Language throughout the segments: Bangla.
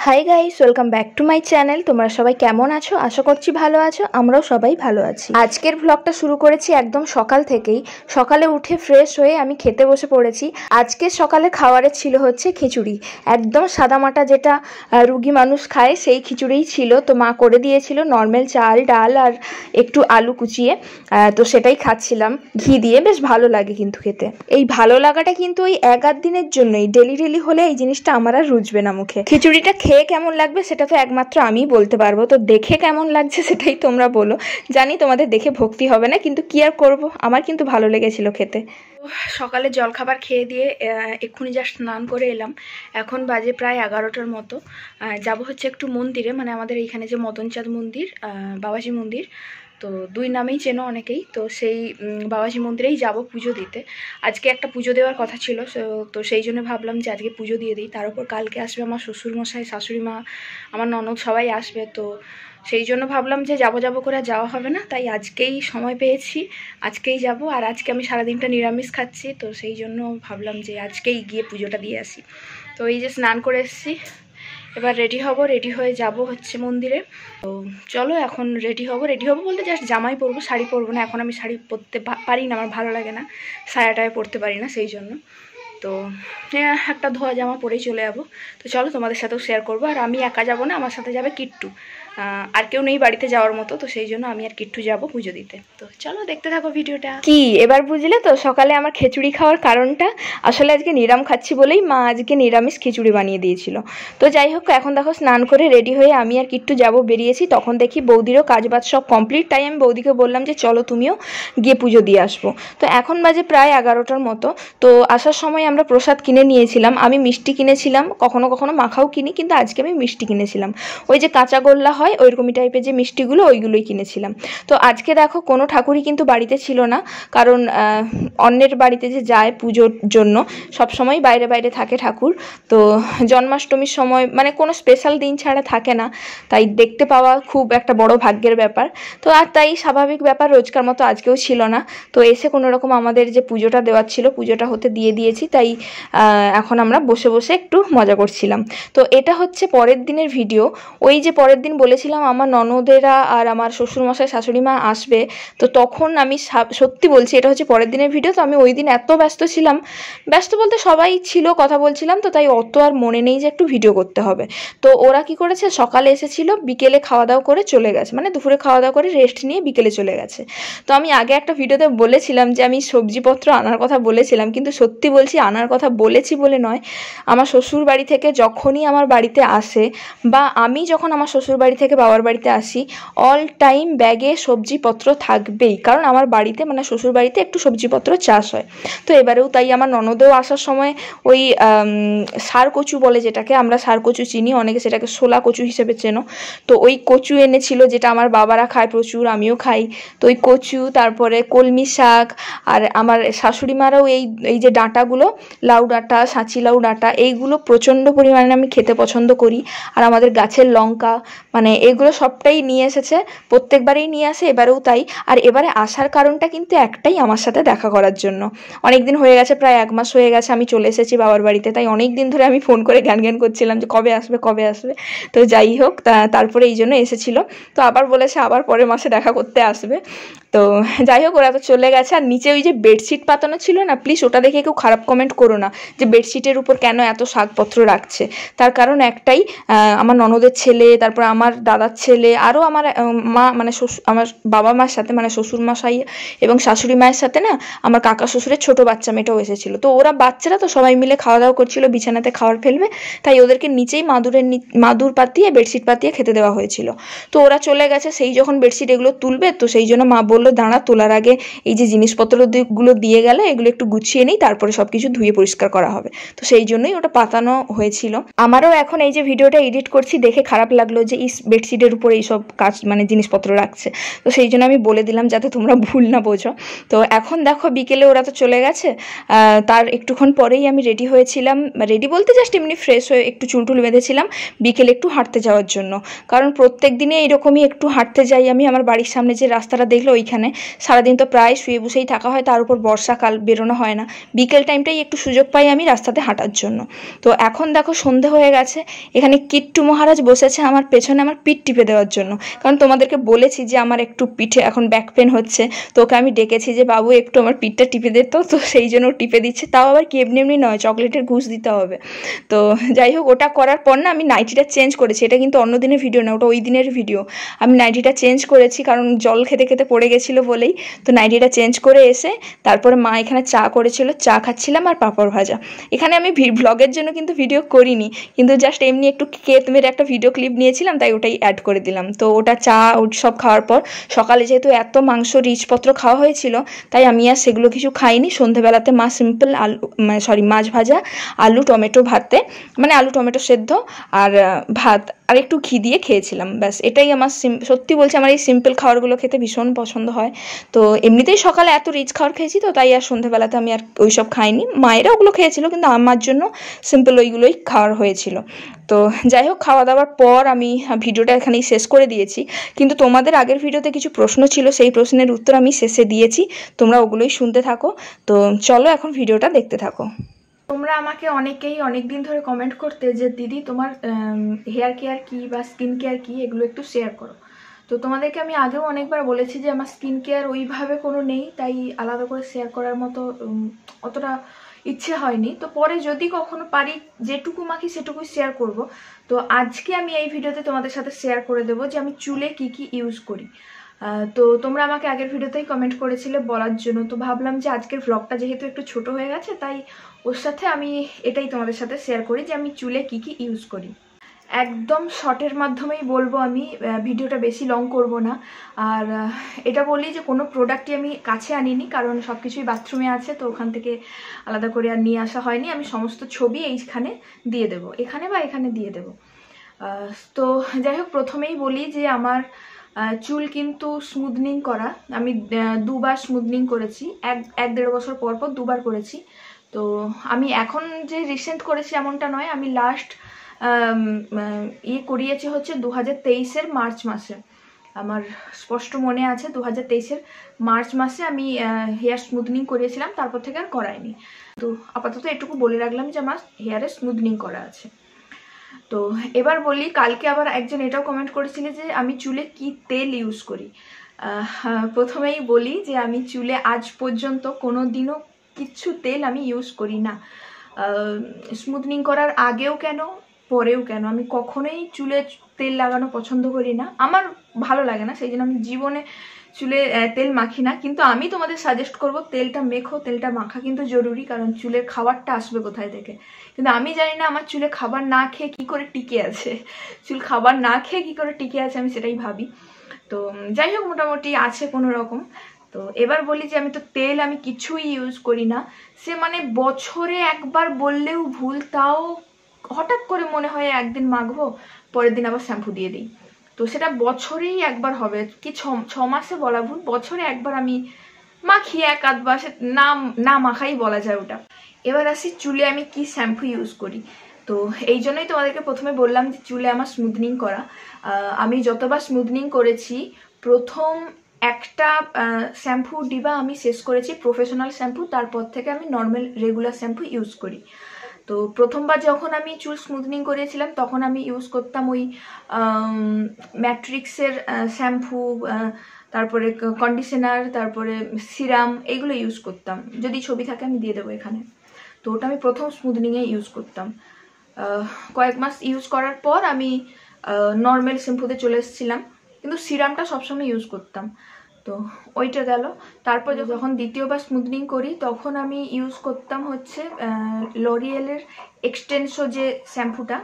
High guys, welcome back to my channel. তোমরা সবাই কেমন আছো? আশা করছি ভালো আছো। আমরাও সবাই ভালো আছি। আজকের ব্লগটা শুরু করেছি একদম সকাল থেকেই। সকালে উঠে ফ্রেশ হয়ে আমি খেতে বসে পড়েছি। আজকের সকালে খাবারের ছিল হচ্ছে খিচুড়ি, একদম সাদামাটা যেটা রুগী মানুষ খায় সেই খিচুড়িই ছিল। তো মা করে দিয়েছিল নর্মাল চাল ডাল আর একটু আলু কুচিয়ে, তো সেটাই খাচ্ছিলাম ঘি দিয়ে। বেশ ভালো লাগে কিন্তু খেতে। এই ভালো লাগাটা কিন্তু ওই এক আধ দিনের জন্যই, ডেলি ডেলি হলে এই জিনিসটা আমার আর রুচবে না মুখে। খিচুড়িটা খেয়ে কেমন লাগবে সেটা তো একমাত্র আমিই বলতে পারবো। তো দেখে কেমন লাগছে সেটাই তোমরা বলো। জানি তোমাদের দেখে ভক্তি হবে না, কিন্তু কি আর করবো, আমার কিন্তু ভালো লেগেছিল খেতে। সকালে জলখাবার খেয়ে দিয়ে এক্ষুনি যা স্নান করে এলাম। এখন বাজে প্রায় 11টার মতো। যাব হচ্ছে একটু মন্দিরে, মানে আমাদের এইখানে যে মদনচাঁদ মন্দির, বাবাজি মন্দির, তো দুই নামেই চেনো অনেকেই। তো সেই বাবাজি মন্দিরেই যাব পুজো দিতে। আজকে একটা পুজো দেওয়ার কথা ছিল, তো সেই জন্য ভাবলাম যে আজকে পুজো দিয়ে দিই। তার উপর কালকে আসবে আমার শ্বশুরমশাই, শাশুড়ি মা, আমার ননদ সবাই আসবে। তো সেই জন্য ভাবলাম যে যাবো করে যাওয়া হবে না, তাই আজকেই সময় পেয়েছি, আজকেই যাব। আর আজকে আমি সারাদিনটা নিরামিষ খাচ্ছি, তো সেই জন্য ভাবলাম যে আজকেই গিয়ে পুজোটা দিয়ে আসি। তো এই যে স্নান করে এসেছি, এবার রেডি হব, রেডি হয়ে যাব হচ্ছে মন্দিরে। তো চলো এখন রেডি হব বলতে জাস্ট জামাই পরবো, শাড়ি পরবো না। এখন আমি শাড়ি পরতে পারি না, আমার ভালো লাগে না, সায়াটায় পরতে পারি না, সেই জন্য। তো একটা ধোয়া জামা পরেই চলে যাবো। তো চলো তোমাদের সাথেও শেয়ার করবো। আর আমি একা যাবো না, আমার সাথে যাবে কিট্টু। আর কেউ নেই বাড়িতে যাওয়ার মতো, তো সেই জন্য আমি আর কিট্টু যাবো পুজো দিতে। তো চলো দেখতে থাকো ভিডিওটা। কি এবার বুঝলে তো সকালে আমার খিচুড়ি খাওয়ার কারণটা? আসলে আজকে নিরাম খাচ্ছি বলেই মা আজকে নিরামিষ খিচুড়ি বানিয়ে দিয়েছিল। তো যাই হোক, এখন দেখো স্নান করে রেডি হয়ে আমি আর কিট্টু যাবো বেরিয়েছি। তখন দেখি বৌদিরও কাজবাজ সব কমপ্লিট। তাই আমি বৌদিকে বললাম যে চলো তুমিও গিয়ে পুজো দিয়ে আসবো। তো এখন বাজে প্রায় 11টার মতো। তো আসার সময় আমরা প্রসাদ কিনে নিয়েছিলাম। আমি মিষ্টি কিনেছিলাম, কখনো কখনো মাখাও কিনি, কিন্তু আজকে আমি মিষ্টি কিনেছিলাম। ওই যে কাঁচা গোল্লা হয় ওইরকমই টাইপের যে মিষ্টিগুলো, ওইগুলোই কিনেছিলাম। তো আজকে দেখো কোনো ঠাকুরই কিন্তু বাড়িতে ছিল না, কারণ অন্যের বাড়িতে যে যায় পুজোর জন্য সবসময় বাইরে বাইরে থাকে ঠাকুর। তো জন্মাষ্টমীর সময় মানে কোনো স্পেশাল দিন ছাড়া থাকে না, তাই দেখতে পাওয়া খুব একটা বড় ভাগ্যের ব্যাপার। তো আর তাই স্বাভাবিক ব্যাপার, রোজকার মতো আজকেও ছিল না। তো এসে কোনো রকম আমাদের যে পুজোটা দেওয়ার ছিল পুজোটা হতে দিয়ে দিয়েছি। তাই এখন আমরা বসে বসে একটু মজা করছিলাম। তো এটা হচ্ছে পরের দিনের ভিডিও। ওই যে পরের দিন বলেছিলাম আমার ননদেরা আর আমার শ্বশুরমশাই শাশুড়ি মা আসবে, তো তখন আমি সত্যি বলছি এটা হচ্ছে পরের দিনের ভিডিও। তো আমি ওই দিন এত ব্যস্ত ছিলাম, ব্যস্ত বলতে সবাই ছিল, কথা বলছিলাম, তো তাই অত আর মনে নেই যে একটু ভিডিও করতে হবে। তো ওরা কি করেছে, সকালে এসেছিল, বিকেলে খাওয়া দাওয়া করে চলে গেছে, মানে দুপুরে খাওয়া দাওয়া করে রেস্ট নিয়ে বিকেলে চলে গেছে। তো আমি আগে একটা ভিডিওতে বলেছিলাম যে আমি সবজিপত্র আনার কথা বলেছিলাম, কিন্তু সত্যি বলছি আনার কথা বলেছি বলে নয়। আমার শ্বশুর বাড়ি থেকে যখনই আমার বাড়িতে আসে, বা আমি যখন আমার শ্বশুর বাড়ি থেকে বাবার বাড়িতে আসি, অল টাইম ব্যাগে সবজিপত্র থাকবেই, কারণ আমার বাড়িতে মানে শ্বশুর বাড়িতে একটু সবজিপত্র চাষ হয়। তো এবারেও তাই আমার ননদেও আসার সময় ওই সার কচু বলে, যেটাকে আমরা সার কচু চিনি, অনেকে সেটাকে শোলা কচু হিসেবে চেনো। তো ওই কচু এনেছিল, যেটা আমার বাবারা খায় প্রচুর, আমিও খাই। তো ওই কচু, তারপরে কলমি শাক, আর আমার শাশুড়ি মারাও এই যে ডাঁটাগুলো, লাউ ডাঁটা, সাঁচি লাউ ডাঁটা, এইগুলো প্রচণ্ড পরিমাণে আমি খেতে পছন্দ করি। আর আমাদের গাছের লঙ্কা, মানে এগুলো সবটাই নিয়ে এসেছে, প্রত্যেকবারেই নিয়ে আসে, এবারেও তাই। আর এবারে আসার কারণটা কিন্তু একটাই, আমার সাথে দেখা করার জন্য। অনেক দিন হয়ে গেছে, প্রায় 1 মাস হয়ে গেছে আমি চলে এসেছি বাবার বাড়িতে, তাই অনেক দিন ধরে আমি ফোন করে জ্ঞান করছিলাম যে কবে আসবে কবে আসবে। তো যাই হোক, তারপরে এই জন্য এসেছিলো। তো আবার বলেছে আবার পরের মাসে দেখা করতে আসবে। তো যাই হোক, ওরা তো চলে গেছে। আর নিচে ওই যে বেডশিট পাতানো ছিল না, প্লিজ ওটা দেখে কেউ খারাপ কমেন্ট করো না যে বেডশিটের উপর কেন এত শাকপত্র রাখছে। তার কারণ একটাই, আমার ননদের ছেলে, তারপর আমার দাদার ছেলে, আরও আমার মা মানে আমার বাবা মার সাথে, মানে শ্বশুর মশাই এবং শাশুড়ি মায়ের সাথে না আমার কাকা শ্বশুরের ছোট বাচ্চা মেয়েটাও এসেছিলো। তো ওরা বাচ্চারা তো সবাই মিলে খাওয়া দাওয়া করছিল, বিছানাতে খাবার ফেলবে, তাই ওদেরকে নিচেই মাদুর পাতিয়ে বেডশিট পাতিয়ে খেতে দেওয়া হয়েছিল। তো ওরা চলে গেছে, সেই যখন বেডশিট এগুলো তুলবে, তো সেই জন্য মা বললো দাঁড়া, তোলার আগে এই যে জিনিসপত্রগুলো দিয়ে গেলে এগুলো একটু গুছিয়ে নিই, তারপরে সব কিছু ধুয়ে পরিষ্কার করা হবে। তো সেই জন্যই ওটা পাতানো হয়েছিল। আমারও এখন এই যে ভিডিওটা এডিট করছি দেখে খারাপ লাগলো যে এই বেডশিটের উপর এইসব কাজ মানে জিনিসপত্র রাখছে। তো সেই জন্য আমি বলে দিলাম যাতে তোমরা ভুল না বোঝো। তো এখন দেখো বিকেলে ওরা তো চলে গেছে, তার একটুক্ষণ পরেই আমি রেডি হয়েছিলাম, রেডি বলতে জাস্ট এমনি ফ্রেশ হয়ে একটু চুলটুল বেঁধেছিলাম বিকেলে একটু হাঁটতে যাওয়ার জন্য। কারণ প্রত্যেক দিনে এইরকমই একটু হাঁটতে যাই আমি। আমার বাড়ির সামনে যে রাস্তাটা দেখলে এইখানে। সারাদিন তো প্রায় শুয়ে বসেই থাকা হয়, তার উপর বর্ষাকাল, বেরোনো হয় না। বিকেল টাইমটাই একটু সুযোগ পাই আমি রাস্তাতে হাঁটার জন্য। তো এখন দেখো সন্ধে হয়ে গেছে, এখানে কিট্টু মহারাজ বসেছে আমার পেছনে আমার পিঠ টিপে দেওয়ার জন্য। কারণ তোমাদেরকে বলেছি যে আমার একটু পিঠে এখন ব্যাক পেন হচ্ছে, তো ওকে আমি ডেকেছি যে বাবু একটু আমার পিঠটা টিপে দিত, তো সেই জন্য টিপে দিচ্ছে। তাও আবার কি এমনি এমনি নয়, চকলেটের ঘুষ দিতে হবে। তো যাই হোক, ওটা করার পর না আমি নাইটিটা চেঞ্জ করেছি। এটা কিন্তু অন্য দিনের ভিডিও না, ওটা ওই দিনের ভিডিও। আমি নাইটিটা চেঞ্জ করেছি কারণ জল খেতে খেতে পড়ে গেছিলো বলেই। তো নাইটিটা চেঞ্জ করে এসে তারপরে মা এখানে চা করেছিল, চা খাচ্ছিলাম আর পাঁপড় ভাজা। এখানে আমি ব্লগের জন্য কিন্তু ভিডিও করিনি, কিন্তু জাস্ট এমনি একটু কেত মেরে একটা ভিডিও ক্লিপ নিয়েছিলাম, তাই ওটাই অ্যাড করে দিলাম। তো ওটা চা সব খাওয়ার পর সকালে যেহেতু এত মাংস রিচপত্র খাওয়া হয়েছিল, তাই আমি আর সেগুলো কিছু খাইনি। সন্ধেবেলাতে মা সিম্পল মাছ ভাজা, আলু টমেটো ভাতে, মানে আলু টমেটো সেদ্ধ আর ভাত আর একটু ঘি দিয়ে খেয়েছিলাম, ব্যাস। এটাই আমার সত্যি বলছি, আমার এই সিম্পল খাবারগুলো খেতে ভীষণ পছন্দ হয়। তো এমনিতেই সকালে এত রিচ খাবার খেয়েছি, তো তাই আর সন্ধেবেলাতে আমি আর ওইসব খাইনি। মায়েরা ওগুলো খেয়েছিল, কিন্তু আমার জন্য সিম্পল ওইগুলোই খাওয়ার হয়েছিল। তো যাই হোক, খাওয়া দাওয়ার পর আমি ভিডিওটা এখানেই শেষ করে দিয়েছি। কিন্তু তোমাদের আগের ভিডিওতে কিছু প্রশ্ন ছিল, সেই প্রশ্নের উত্তর আমি শেষে দিয়েছি, তোমরা ওগুলোই শুনতে থাকো। তো চলো এখন ভিডিওটা দেখতে থাকো। তোমরা আমাকে অনেকেই অনেক দিন ধরে কমেন্ট করতে যে দিদি তোমার হেয়ার কেয়ার কি বা স্কিন কেয়ার কি, এগুলো একটু শেয়ার করো। তো তোমাদেরকে আমি আগেও অনেকবার বলেছি যে আমার স্কিন কেয়ার ওইভাবে কোনো নেই, তাই আলাদা করে শেয়ার করার মতো অতটা ইচ্ছে হয়নি। তো পরে যদি কখনো পারি, যেটুকু মাখি সেটুকুই শেয়ার করব। তো আজকে আমি এই ভিডিওতে তোমাদের সাথে শেয়ার করে দেবো যে আমি চুলে কি কি ইউজ করি। তো তোমরা আমাকে আগের ভিডিওতেই কমেন্ট করেছিলে বলার জন্য, তো ভাবলাম যে আজকের ভ্লগটা যেহেতু একটু ছোট হয়ে গেছে, তাই ওর সাথে আমি এটাই তোমাদের সাথে শেয়ার করি যে আমি চুলে কি কি ইউজ করি। একদম শর্টের মাধ্যমেই বলবো আমি, ভিডিওটা বেশি লং করব না। আর এটা বলি যে কোনো প্রোডাক্টই আমি কাছে আনিনি, কারণ সব কিছুই বাথরুমে আছে, তো ওখান থেকে আলাদা করে আর নিয়ে আসা হয়নি। আমি সমস্ত ছবি এইখানে দিয়ে দেবো, এখানে বা এখানে দিয়ে দেবো। তো যাই হোক, প্রথমেই বলি যে আমার চুল কিন্তু স্মুথনিং করা, আমি দুবার স্মুথনিং করেছি, এক দেড় বছর পর পর দুবার করেছি। তো আমি এখন যে রিসেন্ট করেছি এমনটা নয়, আমি লাস্ট করিয়েছি হচ্ছে 2023-এর মার্চ মাসে। আমার স্পষ্ট মনে আছে 2023-এর মার্চ মাসে আমি হেয়ার স্মুথনিং করিয়েছিলাম, তারপর থেকে আর করাইনি। তো আপাতত এটুকু বলে রাখলাম যে আমার হেয়ারে স্মুথনিং করা আছে। তো এবার বলি, কালকে আবার একজন এটাও কমেন্ট করেছিল যে আমি চুলে কি তেল ইউজ করি। প্রথমেই বলি যে আমি চুলে আজ পর্যন্ত কোনো দিনও কিচ্ছু তেল আমি ইউজ করি না। স্মুথনিং করার আগেও কেন, পরেও কেন, আমি কখনোই চুলে তেল লাগানো পছন্দ করি না, আমার ভালো লাগে না, সেই জন্য আমি জীবনে চুলে তেল মাখি না। কিন্তু আমি তোমাদের সাজেস্ট করব তেলটা মেখো, তেলটা মাখা কিন্তু জরুরি, কারণ চুলের খাবারটা আসবে কোথায় থেকে। কিন্তু আমি জানি না আমার চুলে খাবার না খেয়ে কি করে টিকে আছে, চুল খাবার না খেয়ে কি করে টিকে আছে, আমি সেটাই ভাবি। তো যাই হোক, মোটামুটি আছে কোনো রকম। তো এবার বলি যে আমি তো তেল আমি কিছুই ইউজ করি না। সে মানে বছরে একবার বললেও ভুল, তাও হঠাৎ করে মনে হয় একদিন মাখবো, পরের দিন আবার শ্যাম্পু দিয়ে দিই। তো সেটা বছরেই একবার হবে কি, 6 মাসে বলা ভুল, বছরে একবার আমি মাখি, এক আধ মাসে না মাখাই বলা যায় ওটা। এবার আসি চুলে আমি কি শ্যাম্পু ইউজ করি। তো এই জন্যই তোমাদেরকে প্রথমে বললাম যে চুলে আমার স্মুথনিং করা। আমি যতবার স্মুথনিং করেছি, প্রথম একটা শ্যাম্পু ডিবা আমি শেষ করেছি প্রফেশনাল শ্যাম্পু, তারপর থেকে আমি নর্মাল রেগুলার শ্যাম্পু ইউজ করি। তো প্রথমবার যখন আমি চুল স্মুথনিং করেছিলাম, তখন আমি ইউজ করতাম ওই ম্যাট্রিক্সের শ্যাম্পু, তারপরে কন্ডিশনার, তারপরে সিরাম, এইগুলো ইউজ করতাম। যদি ছবি থাকে আমি দিয়ে দেবো এখানে। তো ওটা আমি প্রথম স্মুথনিংয়ে ইউজ করতাম। কয়েক মাস ইউজ করার পর আমি নর্মাল শ্যাম্পুতে চলে এসেছিলাম, কিন্তু সিরামটা সবসময় ইউজ করতাম। তো ওইটা গেল। তারপর যখন দ্বিতীয়বার স্মুথনিং করি, তখন আমি ইউজ করতাম হচ্ছে লরিয়েলের এক্সটেনসো যে শ্যাম্পুটা,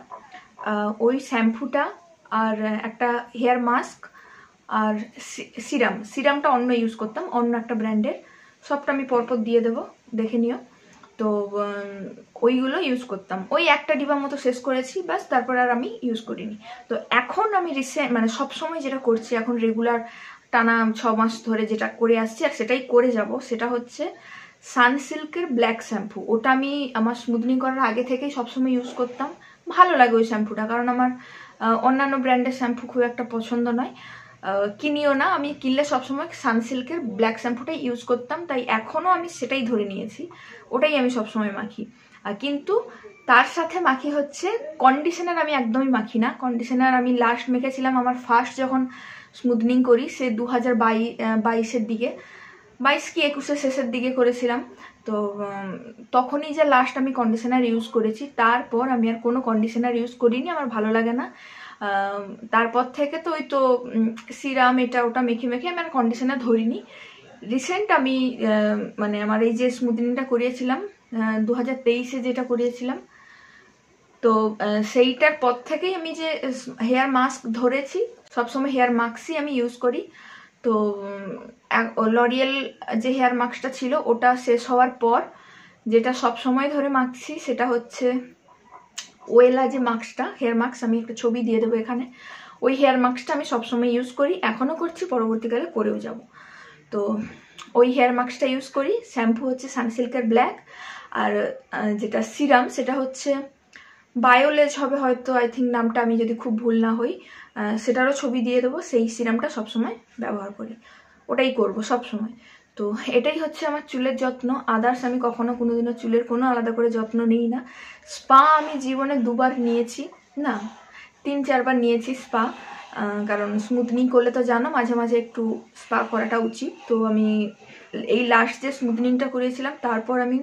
ওই শ্যাম্পুটা, আর একটা হেয়ার মাস্ক, আর সিরামটা অন্য ইউজ করতাম, অন্য একটা ব্র্যান্ডের। সবটা আমি পরপর দিয়ে দেবো, দেখে নিও। তো ওইগুলো ইউজ করতাম, ওই একটা ডিবার মতো শেষ করেছি, ব্যাস। তারপর আর আমি ইউজ করিনি। তো এখন আমি মানে সবসময় যেটা করছি, এখন রেগুলার টানা 6 মাস ধরে যেটা করে আসছি আর সেটাই করে যাব, সেটা হচ্ছে সানসিল্কের ব্ল্যাক শ্যাম্পু। ওটা আমি আমার স্মুথনিং করার আগে থেকেই সবসময় ইউজ করতাম। ভালো লাগে ওই শ্যাম্পুটা, কারণ আমার অন্যান্য ব্র্যান্ডের শ্যাম্পু খুব একটা পছন্দ নয়। কিনিও না, আমি কিনলে সবসময় সানসিল্কের ব্ল্যাক শ্যাম্পুটাই ইউজ করতাম, তাই এখনও আমি সেটাই ধরে নিয়েছি, ওটাই আমি সবসময় মাখি। কিন্তু তার সাথে মাখি হচ্ছে কন্ডিশনার, আমি একদমই মাখি না কন্ডিশনার। আমি লাস্ট মেখেছিলাম আমার ফার্স্ট যখন স্মুথনিং করি, সে 2022-এর দিকে, 22 কি 21-এর শেষের দিকে করেছিলাম। তো তখনই যে লাস্ট আমি কন্ডিশনার ইউজ করেছি, তারপর আমি আর কোনো কন্ডিশনার ইউজ করিনি, আমার ভালো লাগে না। তারপর থেকে তো ওই তো সিরাম এটা ওটা মেখে মেখে আমি আর কন্ডিশনার ধরিনি। রিসেন্ট আমি মানে আমার এই যে স্মুথনিংটা করিয়েছিলাম 2023-এ যেটা করিয়েছিলাম, তো সেইটার পর থেকেই আমি যে হেয়ার মাস্ক ধরেছি, সবসময় হেয়ার মাস্কই আমি ইউজ করি। তো লরিয়েল যে হেয়ার মাস্কটা ছিল ওটা শেষ হওয়ার পর যেটা সব সময় ধরে মাখছি সেটা হচ্ছে ওয়েলা যে মাস্কটা, হেয়ার মাস্ক, আমি একটা ছবি দিয়ে দেবো এখানে। ওই হেয়ার মাস্কটা আমি সবসময় ইউজ করি, এখনও করছি, পরবর্তীকালে করেও যাব। তো ওই হেয়ার মাস্কটা ইউজ করি। শ্যাম্পু হচ্ছে সানসিল্কের ব্ল্যাক, আর যেটা সিরাম সেটা হচ্ছে বায়োলেজ হবে হয়তো, আই থিঙ্ক নামটা, আমি যদি খুব ভুল না হই। সেটারও ছবি দিয়ে দেবো। সেই সিরামটা সবসময় ব্যবহার করি, ওটাই করব সবসময়। তো এটাই হচ্ছে আমার চুলের যত্ন। আদার্স আমি কখনো কোনোদিনও চুলের কোনো আলাদা করে যত্ন নিই না। স্পা আমি জীবনে 2বার নিয়েছি, না 3-4 বার নিয়েছি স্পা, কারণ স্মুথনিং করলে তো জানো মাঝে মাঝে একটু স্পা করাটা উচিত। তো আমি এই লাস্ট যে স্মুথনিংটা করিয়েছিলাম তারপর আমি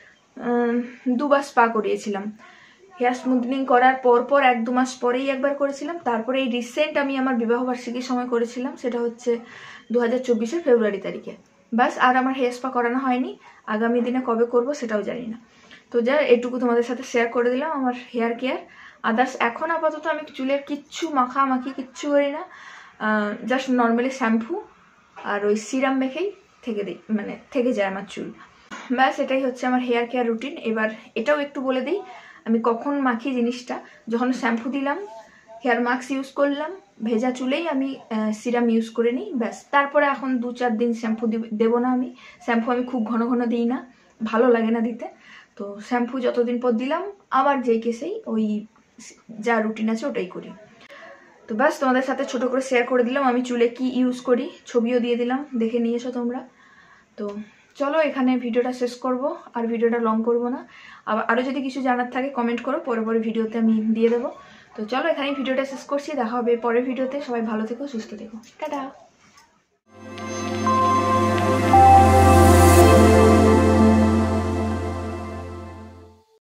2বার স্পা করিয়েছিলাম। হেয়ার স্মুথনিং করার পর 1-2 মাস পরেই একবার করেছিলাম। তারপরে এই রিসেন্ট আমি আমার বিবাহবার্ষিকীর সময় করেছিলাম, সেটা হচ্ছে 2024-এর ফেব্রুয়ারি তারিখে। বাস, আর আমার হেয়ার স্পা করানো হয়নি। আগামী দিনে কবে করব সেটাও জানি না। তো যা এটুকু তোমাদের সাথে শেয়ার করে দিলাম আমার হেয়ার কেয়ার। আদার্স এখন আপাতত আমি চুলের কিচ্ছু মাখামাখি কিচ্ছু করি না, জাস্ট নর্মালি শ্যাম্পু আর ওই সিরাম মেখেই থেকে যায় আমার চুল। ব্যাস, এটাই হচ্ছে আমার হেয়ার কেয়ার রুটিন। এবার এটাও একটু বলে দিই আমি কখন মাখি জিনিসটা। যখন শ্যাম্পু দিলাম, হেয়ার মাস্ক ইউজ করলাম, ভেজা চুলেই আমি সিরাম ইউজ করে নিই, ব্যাস। তারপরে এখন 2-4 দিন শ্যাম্পু দেবো না। আমি শ্যাম্পু আমি খুব ঘন ঘন দিই না, ভালো লাগে না দিতে। তো শ্যাম্পু যতদিন পর দিলাম, আবার যেই কেসেই ওই যা রুটিন আছে ওটাই করি। তো ব্যাস, তোমাদের সাথে ছোট করে শেয়ার করে দিলাম আমি চুলে কি ইউজ করি, ছবিও দিয়ে দিলাম, দেখে নিয়েছো তোমরা। তো চলো এখানে ভিডিওটা শেষ করব, আর ভিডিওটা লং করব না। আরও যদি কিছু জানার থাকে কমেন্ট করো, পরে ভিডিওতে আমি দিয়ে দেবো। তো চলো এখানেই ভিডিওটা শেষ করছি, দেখা হবে পরের ভিডিওতে। সবাই ভালো থেকো, সুস্থ থেকো, টাটা।